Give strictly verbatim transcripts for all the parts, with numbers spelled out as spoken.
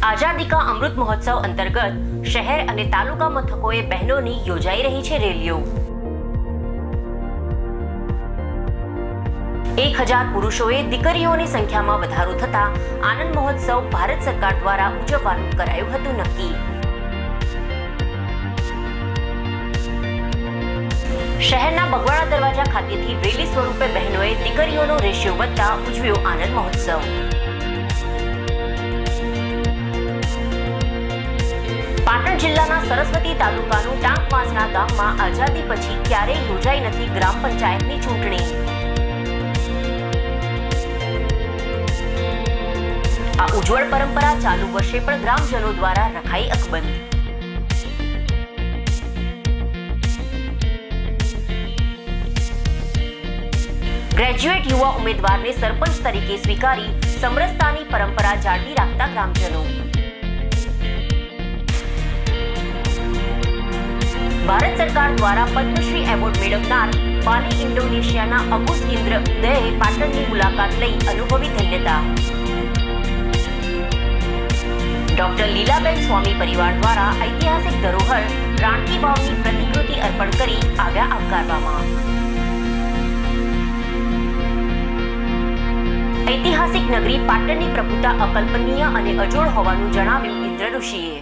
આઝાદી કા અમૃત મહોત્સવ અંતર્ગત શહેર અને તાલુકા મથકોએ બહેનોની યોજાઈ રહી છે રેલીઓ। એક હજાર પુરુષોએ દીકરીઓની સંખ્યામાં વધારો થતા આનંદ મહોત્સવ ભારત સરકાર દ્વારા ઉજવવાનું કરાયું હતું નક્કી। શહેરના બગવાડા દરવાજા ખાતેથી રેલી સ્વરૂપે બહેનોએ દીકરીઓનો રેશિયો વધતા ઉજવ્યો આનંદ મહોત્સવ। પાટણ જિલ્લાના સરસ્વતી તાલુકાનું ટાંકવાસણા ગામમાં આઝાદી પછી ક્યારેય યોજાઈ નથી ગ્રામ પંચાયતની ચૂંટણી। આ ઉજ્જવળ પરંપરા ચાલુ વર્ષે પણ ગ્રામજનો દ્વારા રખાઈ અકબંધ। ગ્રેજ્યુએટ યુવા ઉમેદવારને સરપંચ તરીકે સ્વીકારી સમરસતાની પરંપરા જાળવી રાખતા ગ્રામજનો। ભારત સરકાર દ્વારા પદ્મશ્રી એવોર્ડ મેળવનાર બાલી ઇન્ડોનેશિયાના અબુસ ઇન્દ્ર ઉદયે પાટણની મુલાકાત લઈ અનુભવી ધન્યતા। ડોક્ટર લીલાબેન સ્વામી પરિવાર દ્વારા ઐતિહાસિક ધરોહર રાણકી વાવની પ્રતિકૃતિ અર્પણ કરી આવ્યા આવકારવામાં। ઐતિહાસિક નગરી પાટણની પ્રભુતા અકલ્પનીય અને અજોડ હોવાનું જણાવ્યું ઇન્દ્ર ઋષિએ।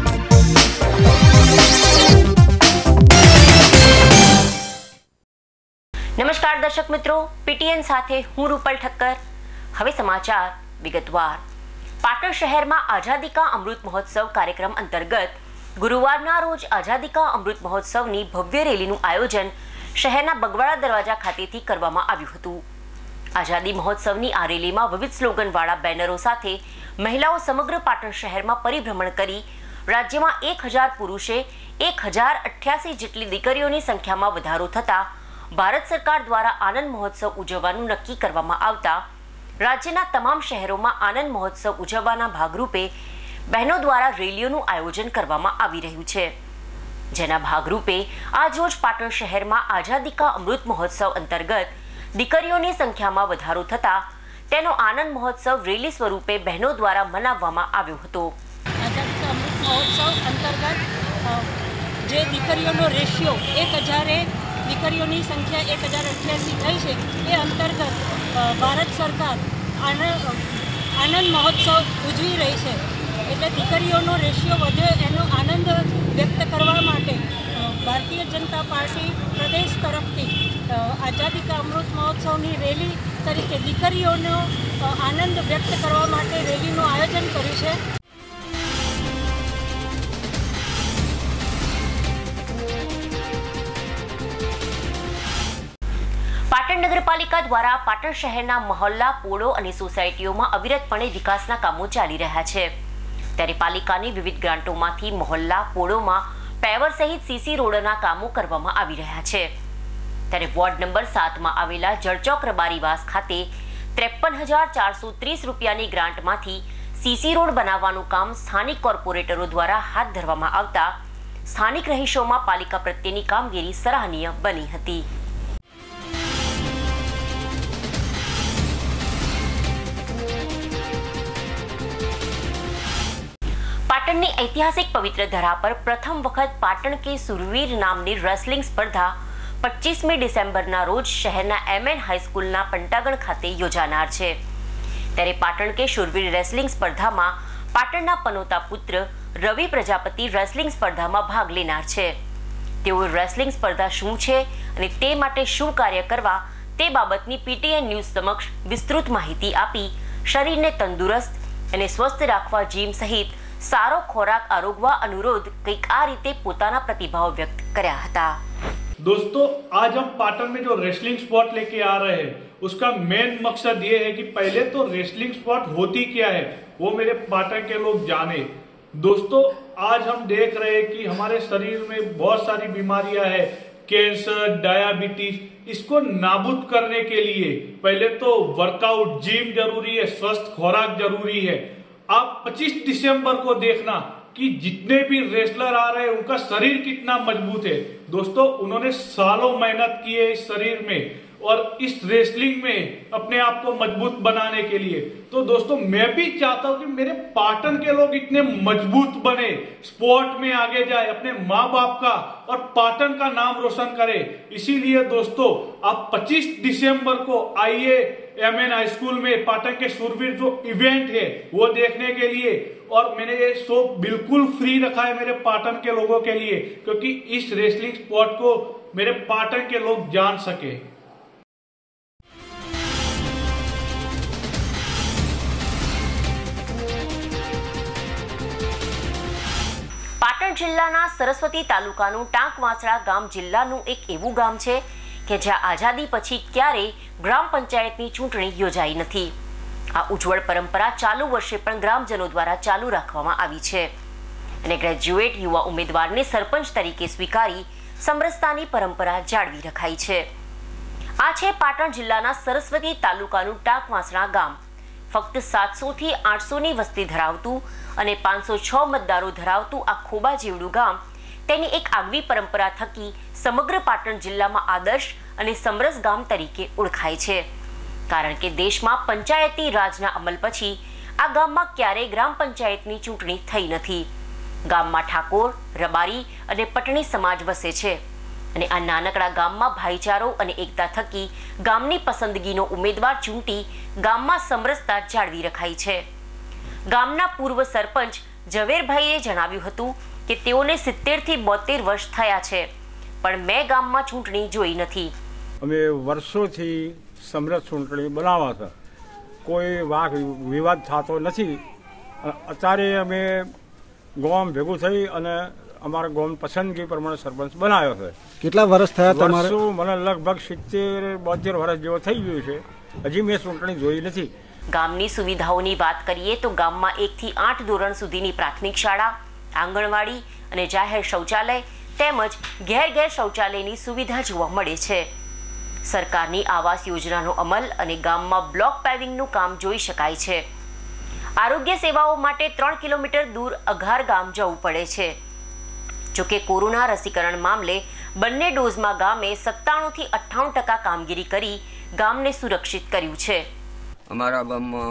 નમસ્કાર દર્શક મિત્રો, પીટીએન સાથે હું રૂપલ ઠક્કર। હવે સમાચાર વિગતવાર। પાટણ શહેરમાં આઝાદી કા અમૃત મહોત્સવ કાર્યક્રમ અંતર્ગત ગુરુવારના રોજ આઝાદી કા અમૃત મહોત્સવની ભવ્ય રેલીનું આયોજન શહેરના બગવાડા દરવાજા ખાતેથી કરવામાં આવ્યું હતું। આઝાદી મહોત્સવની આ રેલીમાં વિવિધ સ્લોગનવાળા બેનરો સાથે મહિલાઓ સમગ્ર પાટણ શહેરમાં પરિભ્રમણ કરી રાજ્યમાં એક હજાર પુરુષે એક હજાર અઠ્યાસી જેટલી દીકરીઓની સંખ્યામાં વધારો થતા ભારત સરકાર દ્વારા આનંદ મહોત્સવ ઉજવવાનું નક્કી કરવામાં આવતા રાજ્યના તમામ શહેરોમાં આનંદ મહોત્સવ ઉજવવાના ભાગરૂપે બહેનો દ્વારા રેલીઓનું આયોજન કરવામાં આવી રહ્યું છે, જેના ભાગરૂપે આજરોજ પાટણ શહેરમાં આઝાદી કા અમૃત મહોત્સવ અંતર્ગત દીકરીઓની સંખ્યામાં વધારો થતા તેનો આનંદ મહોત્સવ રેલી સ્વરૂપે બહેનો દ્વારા મનાવવામાં આવ્યો હતો। આઝાદી કા અમૃત મહોત્સવ અંતર્ગત જે દીકરીઓનો રેશિયો એક હજારે દીકરીઓની સંખ્યા એક હજાર અઠ્યાસી થઈ છે, એ અંતર્ગત ભારત સરકાર આનંદ આનંદ મહોત્સવ ઉજવી રહી છે। એટલે દીકરીઓનો રેશિયો વધે એનો આનંદ વ્યક્ત કરવા માટે ભારતીય જનતા પાર્ટી પ્રદેશ તરફથી આઝાદી કા અમૃત મહોત્સવની રેલી તરીકે દીકરીઓનો આનંદ વ્યક્ત કરવા માટે રેલીનું આયોજન કર્યું છે। પાટણ નગરપાલિકા દ્વારા પાટણ શહેરના મહોલ્લા, પોળો અને સોસાયટીઓમાં અવિરતપણે વિકાસના કામો ચાલી રહ્યા છે, ત્યારે પાલિકાની વિવિધ ગ્રાન્ટોમાંથી મહોલ્લા, પોળોમાં પેવર સહિત સીસી રોડના કામો કરવામાં આવી રહ્યા છે। ત્યારે વોર્ડ નંબર સાતમાં આવેલા જળચોક રબારીવાસ ખાતે ત્રેપન હજાર ચારસો ત્રીસ રૂપિયાની ગ્રાન્ટમાંથી સીસી રોડ બનાવવાનું કામ સ્થાનિક કોર્પોરેટરો દ્વારા હાથ ધરવામાં આવતા સ્થાનિક રહીશોમાં પાલિકા પ્રત્યેની કામગીરી સરાહનીય બની હતી। પાટણની ઐતિહાસિક પવિત્ર ધરા પર પ્રથમ વખત પાટણ કે સુરવીર નામની રેસલિંગ સ્પર્ધા પચીસમી ડિસેમ્બરના રોજ શહેરના એમએન હાઈસ્કૂલના પંટાગણ ખાતે યોજાનાર છે। ત્યારે પાટણ કે સુરવીર રેસલિંગ સ્પર્ધામાં પાટણના પનોતા પુત્ર રવિ પ્રજાપતિ રેસલિંગ સ્પર્ધામાં ભાગ લેનાર છે। તેઓ રેસલિંગ સ્પર્ધા શું છે અને તે માટે શું કાર્ય કરવા તે બાબતની પીટીએન ન્યૂઝ સમક્ષ વિસ્તૃત માહિતી આપી શરીરને તંદુરસ્ત અને સ્વસ્થ રાખવા જીમ સહિત सारो खोराक आरोगवा अनुरोध कईक आ रीते पोताना प्रतिभाव व्यक्त કર્યા હતા। दोस्तों, आज हम पाटन में जो रेसलिंग स्पोर्ट लेके आ रहे हैं उसका मेन मकसद ये है कि पहले तो रेसलिंग स्पोर्ट होती क्या है वो मेरे पाटन के लोग जाने। दोस्तों, आज हम देख रहे हैं कि हमारे शरीर में बहुत सारी बीमारियां हैं, कैंसर, डायबिटीज, इसको नाबूद करने के लिए पहले तो वर्कआउट, जिम जरूरी है, स्वस्थ खुराक जरूरी है। आप पच्चीस दिसंबर को देखना कि जितने भी रेसलर आ रहे हैं उनका शरीर कितना मजबूत है। दोस्तों, उन्होंने सालों मेहनत की है इस शरीर में और इस रेसलिंग में अपने आप को मजबूत बनाने के लिए। तो दोस्तों मैं भी चाहता हूं कि मेरे पाटन के लोग इतने मजबूत बने, स्पोर्ट में आगे जाए, अपने माँ बाप का और पाटन का नाम रोशन करे। इसीलिए दोस्तों आप पच्चीस दिसंबर को आइए एम एन हाई स्कूल में पाटन के शूरवीर जो इवेंट है वो देखने के लिए। और मैंने ये शो बिल्कुल फ्री रखा है मेरे पाटन के लोगों के लिए, क्योंकि इस रेसलिंग स्पोर्ट को मेरे पाटन के लोग जान सके। પાટણ જિલ્લાના સરસ્વતી તાલુકાનું ટાંકવાસણા ગામ જિલ્લાનું એક એવું ગામ છે કે જ્યાં આઝાદી પછી ક્યારેય ગ્રામ પંચાયતની ચૂંટણી યોજાઈ નથી। આ ઉજ્જવળ પરંપરા ચાલુ વર્ષે પણ ગ્રામજનો દ્વારા ચાલુ રાખવામાં આવી છે અને ગ્રેજ્યુએટ યુવા ઉમેદવારને સરપંચ તરીકે સ્વીકારી સમરસતાની પરંપરા જાળવી રખાઈ છે। આ છે પાટણ જિલ્લાના સરસ્વતી તાલુકાનું ટાંકવાસણા ગામ। ફક્ત સાતસો થી આઠસો ની વસ્તી ધરાવતું અને પાંચસો છ મતદારો ધરાવતું આ ખોબા જેવડું ગામ તેની એક આગવી પરંપરા થકી સમગ્ર પાટણ જિલ્લામાં આદર્શ અને સમરસ ગામ તરીકે ઓળખાય છે, કારણ કે દેશમાં પંચાયતી રાજના અમલ પછી આ ગામમાં ક્યારેય ગ્રામ પંચાયતની ચૂંટણી થઈ નથી। ગામમાં ઠાકોર, રબારી અને પટણી સમાજ વસે છે અને આ નાનકડા ગામમાં ભાઈચારો અને એકતા થકી ગામની પસંદગીનો ઉમેદવાર ચૂંટી ગામમાં સમરસતા જાળવી રખાઈ છે। ગામના પૂર્વ સરપંચ ઝવેરભાઈએ જણાવ્યું હતું કે તેઓને સિત્તેર થી બોતેર વર્ષ થયા છે, પણ મેં ગામમાં ચૂંટણી જોઈ નથી। અમે વર્ષોથી સમરસ ચૂંટણી બનાવવા છે, કોઈ વાક વિવાદ થતો નથી। અત્યારે અમે ગામ ભેગું થઈ અને અમારા ગામ પસંદગી પ્રમાણે સરપંચ બનાવ્યો છે। કેટલા વર્ષ થયા તમારે? મને લગભગ સિત્તેર બોતેર વર્ષ જેવો થઈ ગયું છે, હજી મેં ચૂંટણી જોઈ નથી। ગામની સુવિધાઓની વાત કરીએ તો ગામમાં એક થી આઠ ધોરણ સુધીની પ્રાથમિક શાળા, આંગણવાડી અને જાહેર શૌચાલય તેમજ ઘેર ઘેર શૌચાલયની સુવિધા જોવા મળે છે। સરકારની આવાસ યોજનાનો અમલ અને ગામમાં બ્લોક પેવિંગનું કામ જોઈ શકાય છે। આરોગ્ય સેવાઓ માટે ત્રણ કિલોમીટર દૂર અઘાર ગામ જવું પડે છે। જોકે કોરોના રસીકરણ મામલે બંને ડોઝમાં ગામે સત્તાણું થી અઠ્ઠાણું ટકા કામગીરી કરી ગામને સુરક્ષિત કર્યું છે। અમારા ગામમાં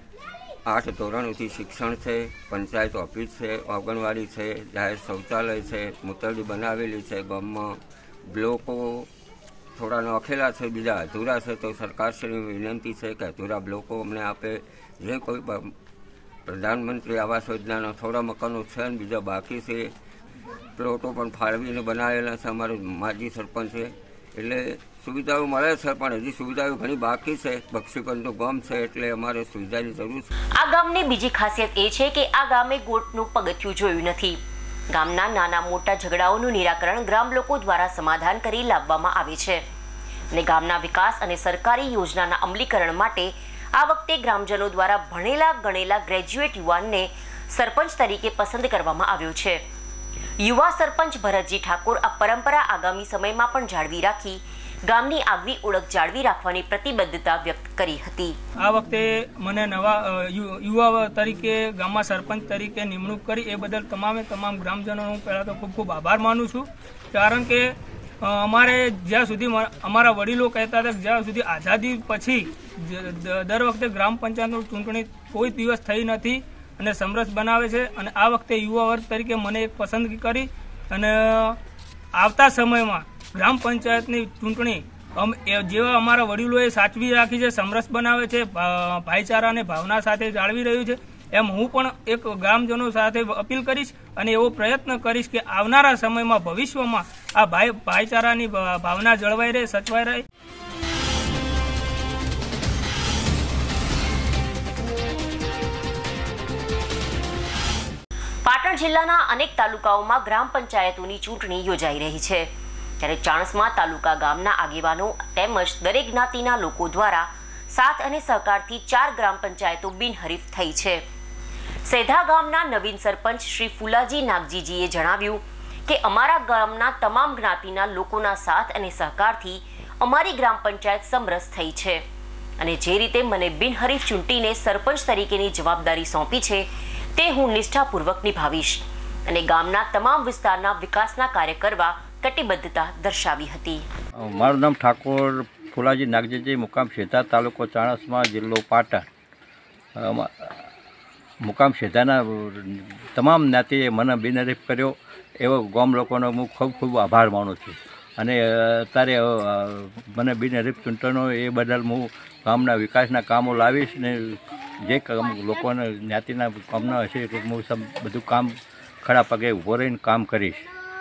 આઠ ધોરણોથી શિક્ષણ છે, પંચાયત ઓફિસ છે, આંગણવાડી છે, જાહેર શૌચાલય છે, મૂતરડી બનાવેલી છે। ગામમાં બ્લોકો થોડા નોખેલા છે, બીજા અધૂરા છે, તો સરકારશ્રીની વિનંતી છે કે અધૂરા બ્લોકો અમને આપે। જે કોઈ પ્રધાનમંત્રી આવાસ યોજનાના થોડા મકાનો છે અને બીજા બાકી છે, પ્લોટો પણ ફાળવીને બનાવેલા છે અમારે માજી સરપંચે, એટલે સુવિધાઓ મળે છે, પણ હજી સુવિધાઓ ઘણી બાકી છે। બક્ષીપંથનું ગામ છે એટલે અમારે સુવિધાની જરૂર છે। આ ગામની બીજી ખાસિયત એ છે કે આ ગામે ગોટનું પગથિયું જોયું નથી। ગામના નાના મોટા ઝઘડાઓનું નિરાકરણ ગ્રામ લોકો દ્વારા સમાધાન કરી લાવવામાં આવે છે અને ગામના વિકાસ અને સરકારી યોજનાના અમલીકરણ માટે આ વખતે ગ્રામજનો દ્વારા ભણેલા ગણેલા ગ્રેજ્યુએટ યુવાનને સરપંચ તરીકે પસંદ કરવામાં આવ્યો છે। યુવા સરપંચ ભરતજી ઠાકોર આ પરંપરા આગામી સમયમાં પણ જાળવી રાખી ગામની આગવી ઓળખ જાળવી રાખવાની પ્રતિબદ્ધતા વ્યક્ત કરી હતી। આ વખતે મને નવા યુવા તરીકે ગામમાં સરપંચ તરીકે નિમણૂક કરી એ બદલ તમામે તમામ ગ્રામજનોનો હું પહેલાં તો ખૂબ ખૂબ આભાર માનું છું, કારણ કે અમારે જ્યાં સુધી અમારા વડીલો કહેતા હતા કે જ્યાં સુધી આઝાદી પછી દર વખતે ગ્રામ પંચાયતની ચૂંટણી કોઈ દિવસ થઈ નથી અને સમરસ બનાવે છે અને આ વખતે યુવા વર્ગ તરીકે મને એક પસંદગી કરી અને આવતા સમયમાં ગ્રામ પંચાયતની ચૂંટણી જેવા અમારા વડીલોએ સાચવી રાખી છે, સમરસ બનાવે છે, ભાઈચારાને ભાવના સાથે જાળવી રહ્યું છે, એમ હું પણ એક ગ્રામજનો સાથે અપીલ કરીશ અને એવો પ્રયત્ન કરીશ કે આવનારા સમયમાં ભવિષ્યમાં આ ભાઈ ભાઈચારાની ભાવના જળવાઈ રહે, સચવાઈ રહે। પાટણ જિલ્લાના અનેક તાલુકાઓમાં ગ્રામ પંચાયતોની ચૂંટણી યોજાઈ રહી છે, ત્યારે ચાણસ્મા તાલુકા ગામના આગેવાનો તેમજ દરેક જ્ઞાતિના લોકો દ્વારા સાથ અને સહકારથી ચાર ગ્રામ પંચાયતો બિનહરીફ થઈ છે। સેધા ગામના નવીન સરપંચ શ્રી ફુલાજી નાગજીજીએ જણાવ્યું કે અમારા ગામના તમામ જ્ઞાતિના લોકોના સાથ અને સહકારથી અમારી ગ્રામ પંચાયત સમરસ થઈ છે અને જે રીતે મને બિનહરીફ ચૂંટીને સરપંચ તરીકેની જવાબદારી સોંપી છે તે હું નિષ્ઠાપૂર્વક નિભાવીશ અને ગામના તમામ વિસ્તારના વિકાસના કાર્ય કરવા કટિબદ્ધતા દર્શાવી હતી। મારું નામ ઠાકોર ફુલાજી નાગજીજી મુકામ શેધા તાલુકો ચાણસ્મા જિલ્લો પાટણ. મુકામ શેધાના તમામ જ્ઞાતિએ મને બિનહરીફ કર્યો એવો ગામ લોકોનો હું ખૂબ ખૂબ આભાર માનું છું. અને અત્યારે મને બિનહરીફ ચૂંટણીઓ એ બદલ હું ગામના વિકાસના કામો લાવીશ ને જે કામ લોકોને જ્ઞાતિના કામના હશે એટલે હું સબ બધું કામ ખડા પગે ઊભો રહીને કામ કરીશ.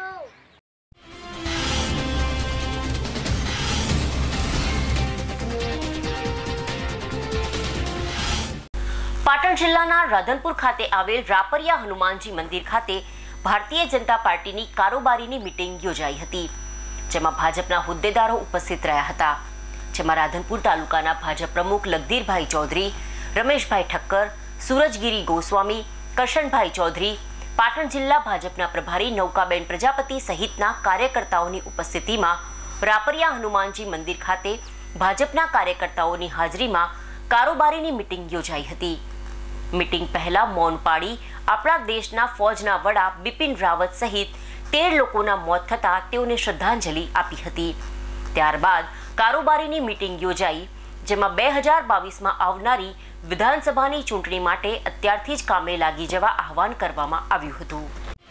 પાટણ જિલ્લાના રાધનપુર ખાતે આવેલ રાપરિયા હનુમાનજી મંદિર ખાતે ભારતીય જનતા પાર્ટીની કારોબારીની મીટિંગ યોજાઈ હતી, જેમાં ભાજપના હોદ્દેદારો ઉપસ્થિત રહ્યા હતા. જેમાં રાધનપુર તાલુકાના ભાજપ પ્રમુખ લગધીરભાઈ ચૌધરી, રમેશભાઈ ઠક્કર, સૂરજગીરી ગોસ્વામી, કરશનભાઈ ચૌધરી, પાટણ જિલ્લા ભાજપના પ્રભારી નૌકાબેન પ્રજાપતિ સહિતના કાર્યકર્તાઓની ઉપસ્થિતિમાં રાપરિયા હનુમાનજી મંદિર ખાતે ભાજપના કાર્યકર્તાઓની હાજરીમાં કારોબારીની મીટિંગ યોજાઈ હતી. મીટિંગ પહેલા મૌન પાડી આપણા દેશના ફૌજના વડા બિપિન રાવત સહિત તેર લોકોના મોત થતા તેઓને શ્રદ્ધાંજલિ આપી હતી. ત્યારબાદ કારોબારીની મીટિંગ યોજાઈ, જેમાં બે હજાર બાવીસમાં આવનારી વિધાનસભાની ચૂંટણી માટે અત્યારથી જ કામે લાગી જવા આહવાન કરવામાં આવ્યું હતું.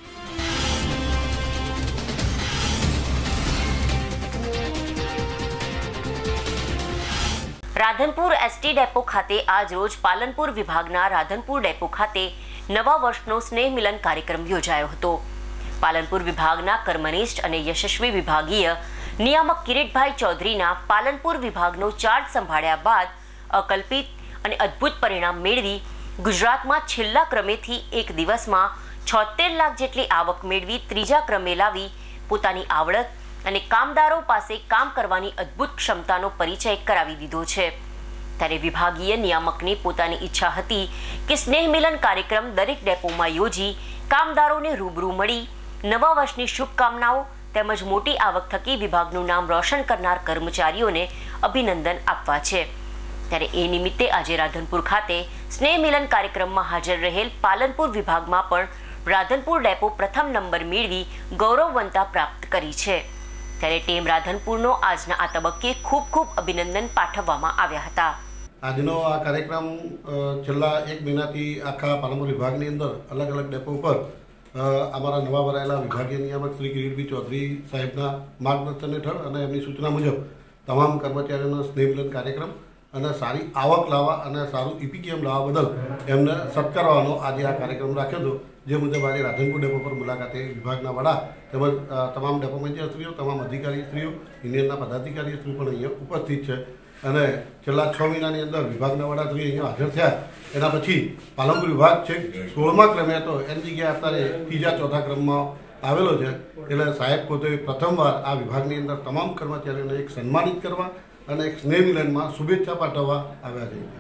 રાધનપુર એસટી ડેપો ખાતે આજ રોજ પાલનપુર વિભાગના રાધનપુર ડેપો ખાતે નવા વર્ષનો સ્નેહ મિલન કાર્યક્રમ યોજાયો હતો. પાલનપુર વિભાગના કર્મનિષ્ઠ અને યશસ્વી વિભાગીય નિયામક કિરીટભાઈ ચૌધરીના પાલનપુર વિભાગનો ચાર્જ સંભાળ્યા બાદ અકલ્પિત અને અદ્ભુત પરિણામ મેળવી ગુજરાતમાં છેલ્લા ક્રમેથી એક દિવસમાં છોતેર લાખ જેટલી આવક મેળવી ત્રીજા ક્રમે લાવી પોતાની આવડત અને કામદારો પાસે કામ કરવાની અદ્ભુત ક્ષમતાનો પરિચય કરાવી દીધો છે. ત્યારે વિભાગીય નિયામકની પોતાની ઈચ્છા હતી કે સ્નેહ મિલન કાર્યક્રમ દરેક ડેપોમાં યોજી કામદારોને રૂબરૂ મળી નવા વર્ષની શુભકામનાઓ તેમજ મોટી આવક થકી વિભાગનું નામ રોશન કરનાર કર્મચારીઓને અભિનંદન આપવા છે. ત્યારે એ નિમિત્તે આજે રાધનપુર ખાતે સ્નેહ મિલન કાર્યક્રમમાં હાજર રહેલ પાલનપુર વિભાગમાં પણ રાધનપુર ડેપો પ્રથમ નંબર મેળવી ગૌરવવંતા પ્રાપ્ત કરી છે. ત્યારે ટીમ રાધનપુરનો આજના આ તબક્કે ખૂબ ખૂબ અભિનંદન પાઠવવામાં આવ્યા હતા. આજનો આ કાર્યક્રમ છેલ્લા એક મહિનાથી આખા પાલનપુર વિભાગની અંદર અલગ અલગ ડેપો ઉપર અમારા નવા વરાયેલા વિભાગીય નિયામક શ્રી કિરીટભાઈ ચૌધરી સાહેબના માર્ગદર્શન હેઠળ અને એમની સૂચના મુજબ તમામ કર્મચારીઓનો સ્નેહ મિલન કાર્યક્રમ અને સારી આવક લાવવા અને સારું ઈપીકેએમ લાવવા બદલ એમને સત્કારવાનો આજે આ કાર્યક્રમ રાખ્યો હતો. જે મુજબ આજે રાધનપુર ડેપો પર મુલાકાતે વિભાગના વડા તેમજ તમામ ડેપો મેનેજરશ્રીઓ, તમામ અધિકારીશ્રીઓ, યુનિયનના પદાધિકારીશ્રીઓ પણ અહીંયા ઉપસ્થિત છે. અને છેલ્લા છ મહિનાની અંદર વિભાગના વડાશ્રી અહીંયા હાજર થયા એના પછી પાલનપુર વિભાગ છે સોળમા ક્રમે હતો, એની જગ્યાએ અત્યારે ત્રીજા ચોથા ક્રમમાં આવેલો છે. એટલે સાહેબ પોતે પ્રથમવાર આ વિભાગની અંદર તમામ કર્મચારીઓને એક સન્માનિત કરવા અને એક સ્નેહ મિલનમાં શુભેચ્છા પાઠવવા આવ્યા છે.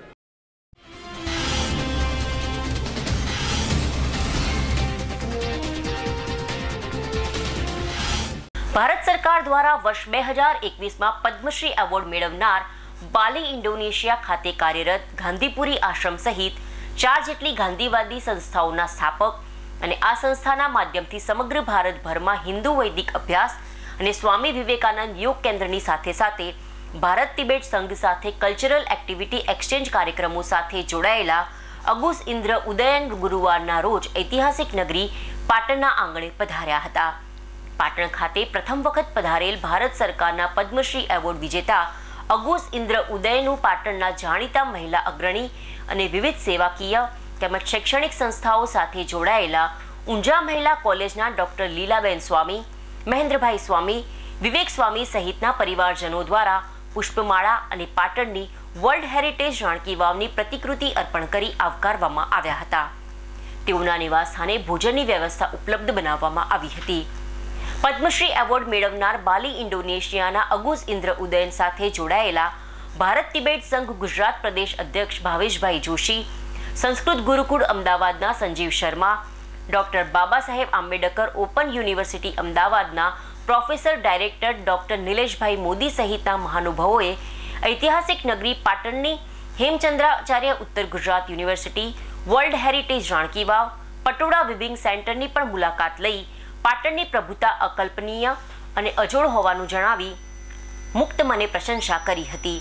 ભારત સરકાર દ્વારા વર્ષ બે હજાર એકવીસમાં પદ્મશ્રી એવોર્ડ મેળવનાર બાલી ઇન્ડોનેશિયા ખાતે કાર્યરત ગાંધીપુરી આશ્રમ સહિત ચાર જેટલી ગાંધીવાદી સંસ્થાઓના સ્થાપક અને આ સંસ્થાના માધ્યમથી સમગ્ર ભારતભરમાં હિન્દુ વૈદિક અભ્યાસ અને સ્વામી વિવેકાનંદ યોગ કેન્દ્રની સાથે સાથે ભારત તિબેટ સંઘ સાથે કલ્ચરલ એક્ટિવિટી એક્સચેન્જ કાર્યક્રમો સાથે જોડાયેલા અગુસ ઇન્દ્ર ઉદયન ગુરુવારના રોજ ઐતિહાસિક નગરી પાટણના આંગણે પધાર્યા હતા. પાટણ ખાતે પ્રથમ વખત પધારેલ ભારત સરકારના પદ્મશ્રી એવોર્ડ વિજેતા અગુસ ઇન્દ્ર ઉદયનું પાટણના જાણીતા મહિલા અગ્રણી અને વિવિધ સેવાકીય તેમજ શૈક્ષણિક સંસ્થાઓ સાથે જોડાયેલા ઊંઝા મહિલા કોલેજના ડોક્ટર લીલાબેન સ્વામી, મહેન્દ્રભાઈ સ્વામી, વિવેક સ્વામી સહિતના પરિવારજનો દ્વારા પુષ્પમાળા અને પાટણની વર્લ્ડ હેરિટેજ રાણકી વાવની પ્રતિકૃતિ અર્પણ કરી આવકારવામાં આવ્યા હતા. તેઓના નિવાસસ્થાને ભોજનની વ્યવસ્થા ઉપલબ્ધ બનાવવામાં આવી હતી. પદ્મશ્રી એવોર્ડ મેળવનાર બાલી ઇન્ડોનેશિયાના અગુસ ઇન્દ્ર ઉદયન સાથે જોડાયેલા ભારત તિબેટ સંઘ ગુજરાત પ્રદેશ અધ્યક્ષ ભાવેશભાઈ જોશી, સંસ્કૃત ગુરુકુળ અમદાવાદના Sanjeev Sharma, doctor Baba Saheb Ambedkar open university અમદાવાદના professor director doctor Nileshbhai Modi સહિતના મહાનુભાવોએ ઐતિહાસિક નગરી પાટણની Hemchandracharya Uttar Gujarat university, world heritage Ranki Vav, Patola weaving સેન્ટરની પણ મુલાકાત લઈ પાટણની પ્રભુતા અકલ્પનીય અને અજોડ હોવાનું જણાવી મુક્ત મને પ્રશંસા કરી હતી।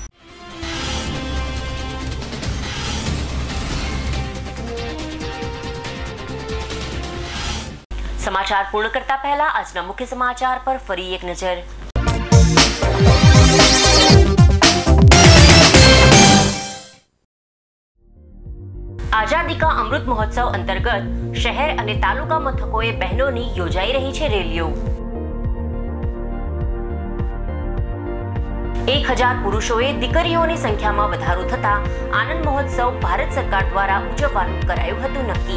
સમાચાર પૂર્ણ કરતા પહેલા આજના મુખ્ય સમાચાર પર ફરી એક નજર। આઝાદી કા અમૃત મહોત્સવ અંતર્ગત શહેર અને તાલુકા મથકોએ બહેનોની યોજાઈ રહી છે રેલીઓ। એક હજાર પુરુષોએ દીકરીઓની સંખ્યામાં વધારો થતા આનંદ મહોત્સવ ભારત સરકાર દ્વારા ઉજવવાનું કરાયું હતું નક્કી।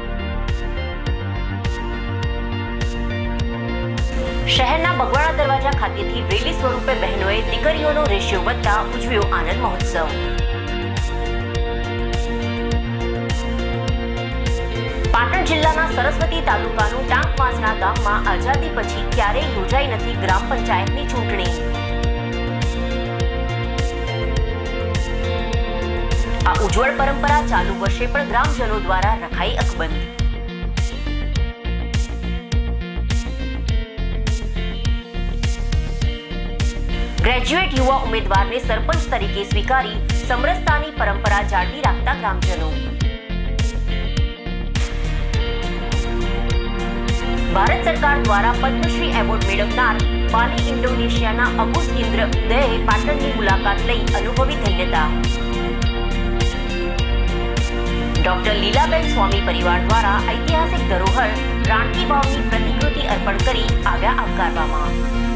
શહેરના બગવાડા દરવાજા ખાતેથી રેલી સ્વરૂપે બહેનોએ દીકરીઓનો રેશિયો વધતા ઉજવ્યો આનંદ મહોત્સવ। પાટણ જિલ્લાના સરસ્વતી તાલુકાનું ટાંકવાસણા ગામમાં આઝાદી પછી ક્યારેય યોજાઈ નથી ગ્રામ પંચાયતની ચૂંટણી। આ ઉજ્જવળ પરંપરા ચાલુ વર્ષે પણ ગ્રામજનો દ્વારા રખાઈ અકબંધ। ગ્રેજ્યુએટ યુવા ઉમેદવારને સરપંચ તરીકે સ્વીકારી સમરસતાની પરંપરા જાળવી રાખતા ગ્રામજનો। ભારત સરકાર દ્વારા પદ્મશ્રી એવોર્ડ મેળવનાર બાલી ઇન્ડોનેશિયાના અબુસ ઇન્દ્ર ઉદયે પાટણની મુલાકાત લઈ અનુભવી ધન્યતા। ડોક્ટર લીલાબેન સ્વામી પરિવાર દ્વારા ઐતિહાસિક ધરોહર રાણકી વાવની પ્રતિકૃતિ અર્પણ કરી આવ્યા આવકારવામાં।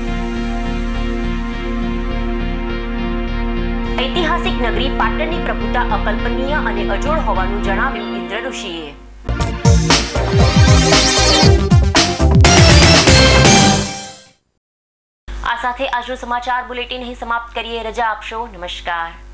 ઐતિહાસિક નગરી પાટણની પ્રભુતા અકલ્પનીય અને અજોડ હોવાનું જણાવ્યું ઇન્દ્ર ઋષિએ। આ સાથે આજનું સમાચાર બુલેટિન અહીં સમાપ્ત કરીએ। રજા આપશો। નમસ્કાર।